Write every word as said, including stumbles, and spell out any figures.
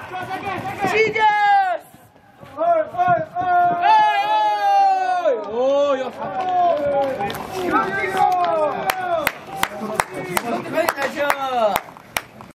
Jesus! Oi, oi, oi! Oi, oi! 오, 야. 여기서! 나이스.